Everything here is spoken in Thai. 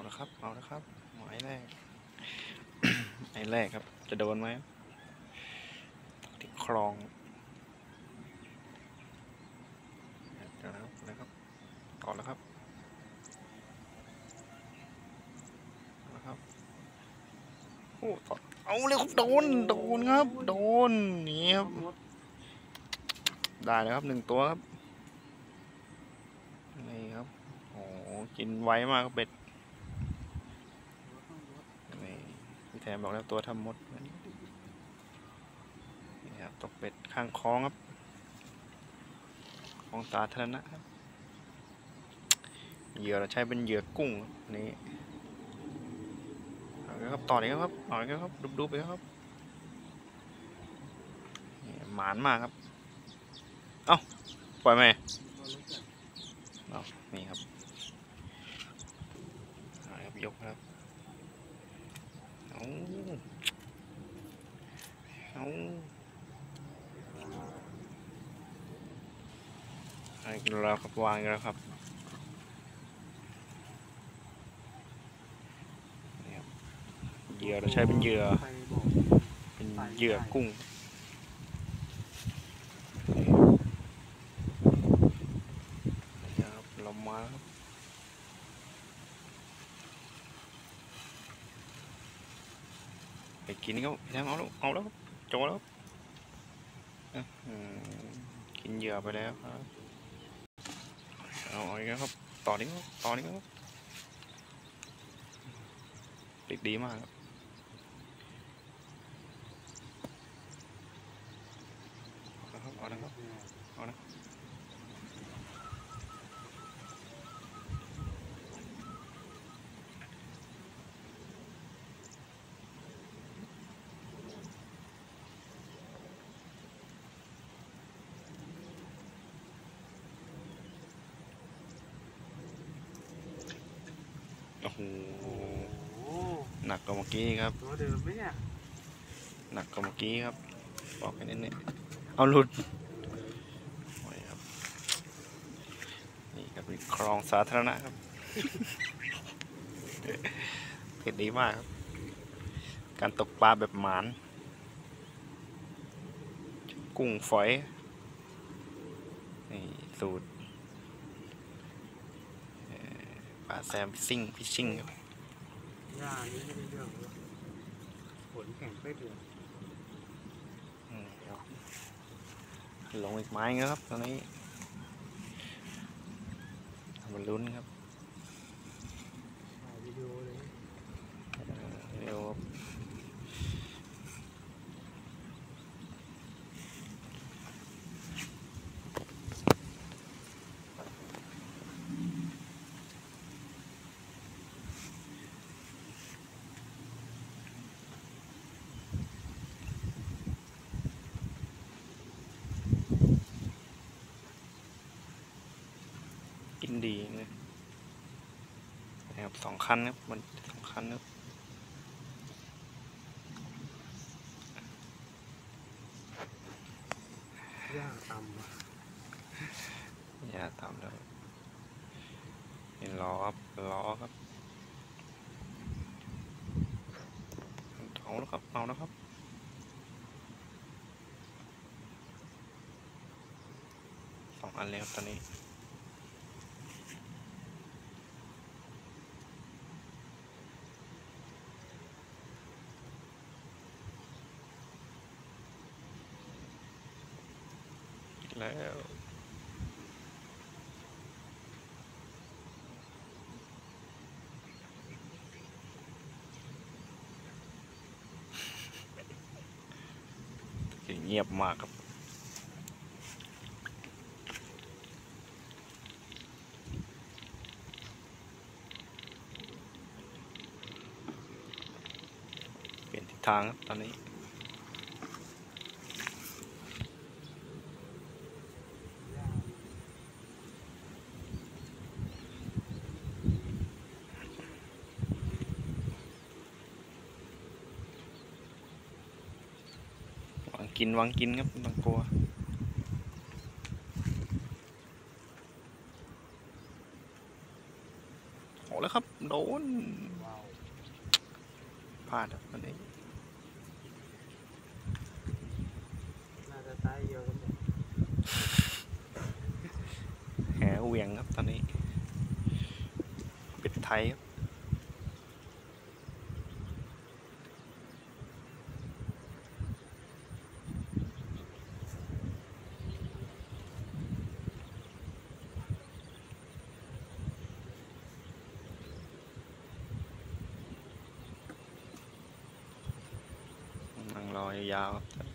ละครับเอาละครับหมายแรก หมายแรกครับจะโดนไหมที่คลองเดี๋ยวนะครับต่อแล้วครับโอ้เอาเลยครับโดนครับโดนนี่ครับได้แล้วครับ1 ตัวครับนี่ครับโอ้กินไวมากครับเบ็ดนี่พี่แทนบอกแล้วตัวทำมดนี่ครับตกเบ็ดข้างคลองครับคลองสาธารณะครับเหยื่อเราใช้เป็นเหยื่อกุ้งนี่เอาเลยครับต่อเลยครับเอาเลยครับดูไปครับหมานมากครับเอ้าปล่อยไหมเอานี่ครับยกครับเอาอะไรกันแล้วครับวางกันแล้วครับเหยื่อเราใช้เป็นเหยื่อกุ้งครับเรามาครับไปกินเขาแทงเอาแล้วครับโจแล้วกินเหยื่อไปแล้วครับเอาอีกแล้วครับต่อนี้ครับติดดีมากครับเอาละครับเอาละโอ้โหหนักกว่าเมื่อกี้ครับตัวเดิมไหมเนี่ยหนักกว่าเมื่อกี้ครับบอกแค่นี้เอาหลุดนี่ครับคลองสาธารณะครับเผ็ดดีมากครับการตกปลาแบบหมานกุ้งฝอยนี่สูตรปลาแซมฟิชชิ่งครับหญ้านี้ไม่ได้เรื่องเลยฝนแข็งเป๊กเลยลงอีกไม้ครับตอนนี้มันลุ้นครับถ่ายวิดีโอเลยเร็วกินดีเลยนะครับ2 คันครับมัน2 คันครับหญ้าต่ำอย่าตามแล้วเห็นล้อครับเอาแล้วครับเอาแล้วครับ2 อันเลยครับตอนนี้แล้วเงียบมากครับเปลี่ยนทิศทางครับตอนนี้วางกินครับบางตัวเอาแล้วครับโดนว้าวพลาดครับวันนี้น่าจะตายเยอะกันหมดแหเหวียงครับตอนนี้ปิดไทยครับนั่งรอยาวๆครับ